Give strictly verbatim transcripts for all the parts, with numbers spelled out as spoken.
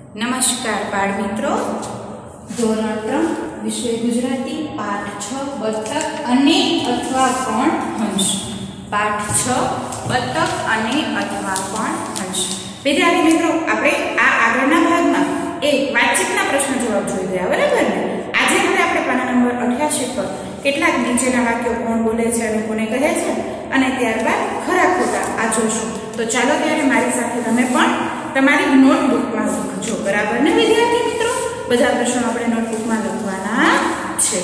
નમસ્કાર બાળ મિત્રો, ધોરણ ત્રણ વિષય ગુજરાતી પાઠ છ બતક અને અથવા પણ હંસ. પાઠ છ બતક અને અથવા પણ હંસ. વિદ્યાર્થી મિત્રો, આપણે આ આગળના ભાગમાં એક વાતચીતના પ્રશ્ન જવાબ જોઈ ગયા, બરાબર ને? આજે હવે આપણે પાના નંબર અઠ્યાસી પર કેટલાક નીચેના વાક્યો કોણ બોલે છે અને કોને કહે છે અને ત્યારબાદ ખરા ખોટા આ જોશું. તો ચાલો ત્યારે મારી સાથે તમે પણ તમારી નોટબુકમાં લખજો, બરાબર ને વિદ્યાર્થી મિત્રો? બધા પ્રશ્નો આપણે નોટબુકમાં લખવાના છે.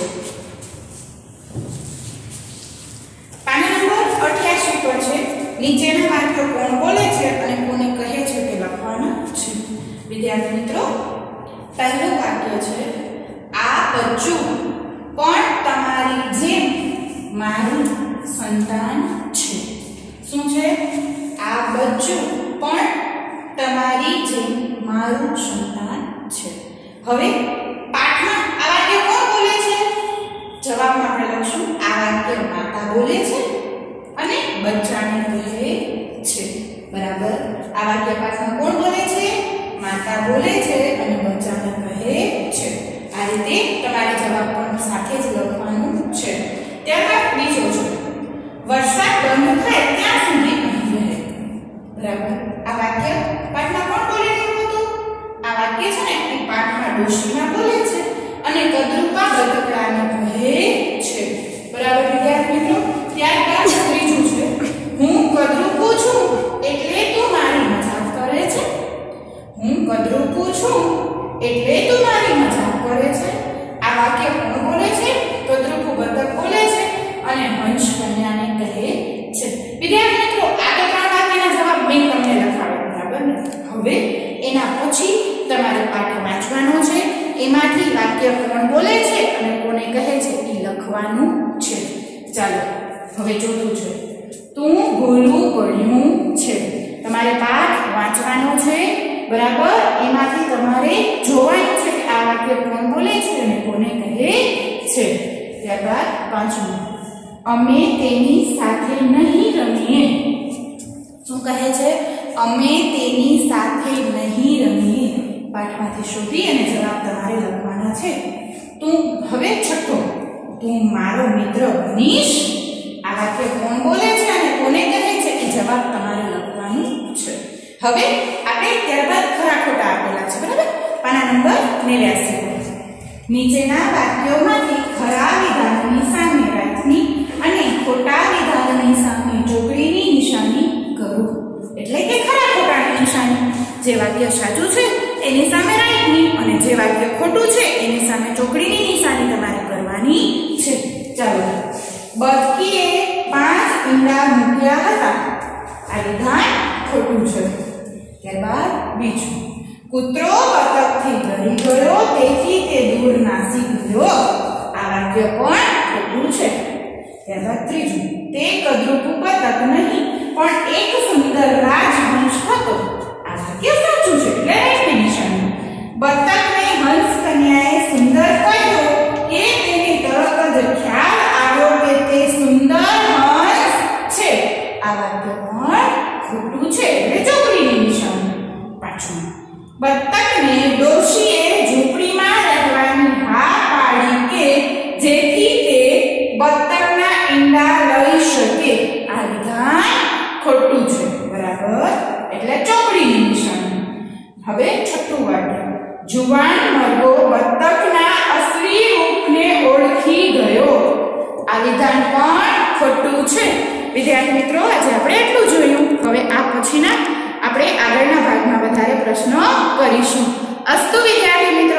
પાના નંબર અઠ્યાસી પર છે નીચેના વાક્યો કોણ બોલે છે અને કોને કહે છે તે લખવાના છે. વિદ્યાર્થી મિત્રો, પહેલું વાક્ય છે આ બચ્ચું પણ તમારી જેમ મારું સંતાન છે. શું છે? આ બચ્ચું પણ તમારી જેમ મારું સંતાન છે. હવે પાઠમાં આ વાક્ય કોણ બોલે છે? જવાબમાં આપણે લખશું આ વાક્ય માતા બોલે છે અને બચ્ચાને કહે છે, બરાબર? આ વાક્ય પાઠમાં કોણ બોલે છે? માતા બોલે છે અને બચ્ચાને કહે છે. આ રીતે તમારે જવાબ પણ સાથે જ લખવાનું છે. ત્યારબાદ બીજો છે વરસાદ બંધ થાય ત્યાં સુધી અહીં રહે. બરાબર? આ વાક્ય પાઠમાં કોણ બોલી રહ્યું હતું? આ વાક્ય છે ને એ પાઠમાં ડોશીમાં બોલે છે અને કદરૂપા બતકડાને કહે છે, બરાબર વિદ્યાર્થી મિત્રો? ત્યારબાદ ત્રીજું છે હું કદરૂપું છું એટલે તું મારી મજાક કરે છે. હું કદરૂપું છું એટલે તું મારી મજાક કરે છે. આ વાક્ય કોણ બોલે છે? કદરૂપું બતક બોલે છે અને હંસ કન્યાને કહે છે. વિદ્યાર્થી મિત્રો, આ તો ત્રણ વાક્યના જવાબ મેં તમને લખાવ્યા, બરાબર ને? હવે એના પછી તમારે પાઠ વાંચવાનો છે, એમાંથી વાક્ય કોણ બોલે છે અને કોને કહે છે એ લખવાનું છે. ચાલો હવે ચોથું છે તું ભૂલું પડ્યું છે. તમારે પાઠ વાંચવાનો છે, બરાબર? એમાંથી તમારે જોવાનું છે કે આ વાક્ય કોણ બોલે છે અને કોને કહે છે. ત્યારબાદ પાંચમું અમે તેની સાથે નહીં રમીએ. શું કહે છે? અમે તેની સાથે નહીં રમીએ. પાઠમાંથી શોધી અને જવાબ તમારે લખવાના છે. તું હવે છઠ્ઠો તું મારો મિત્ર બનીશ. આ વાક્ય કોણ બોલે છે અને કોને કહે છે એ જવાબ તમારે લખવાનું છે. હવે આપણે ત્યારબાદ ખરા ખોટા આપેલા છે, બરાબર? પાના નંબર નેવ્યાસી પર નીચેના વાક્યોમાંથી ખરા વિધાનની સામે રાખની અને ખોટા વિધાનની સામે ચોકડીની નિશાની કરો. એટલે કે ખરા ખોટાની નિશાની. જે વાક્ય સાચું છે એની સામે રાઈટની અને જે વાક્ય ખોટું છે એની સામે ચોકડીની નિશાની તમારે કરવાની છે. ચાલો, બતકીએ પાંચ ઈંડા મૂક્યા હતા. આ વિધાન ખોટું છે. ત્યારબાદ બીજું કૂતરો બતકથી ડરી ગયો તેથી તે દૂર નાસી ગયો. આ વાક્ય પણ ખોટું છે. ત્યારબાદ ત્રીજું તે કદરૂપું બતક નહીં પણ એક સુંદર રાજહંસ હતો. આ વાક્ય સાચું છે એટલે રાઈટની નિશાની. બતકને હંસ કન્યાએ સુંદર કહ્યું કે તેને તરત જ ખ્યાલ આવ્યો કે તે સુંદર હંસ છે. આ વાક્ય પણ ખોટું છે એટલે ચોકડીની નિશાની. પાછું બતકને ડોશીએ ઝૂંપડીમાં રહેવાની હા પાડી કે જેથી તે બતકના ઈંડા લઈ શકે. આ વિધાન ખોટું છે, બરાબર? એટલે ચોકડીની નિશાની. હવે છઠ્ઠું વાક્ય જુવાન મરઘો બતકના અસલી રૂપને ઓળખી ગયો. આ વિધાન પણ ખોટું છે. વિદ્યાર્થી મિત્રો, આજે આપણે એટલું જોયું. હવે આ પછીના આપણે આગળના ભાગમાં વધારે પ્રશ્નો કરીશું. અસ્તુ વિદ્યાર્થી મિત્રો.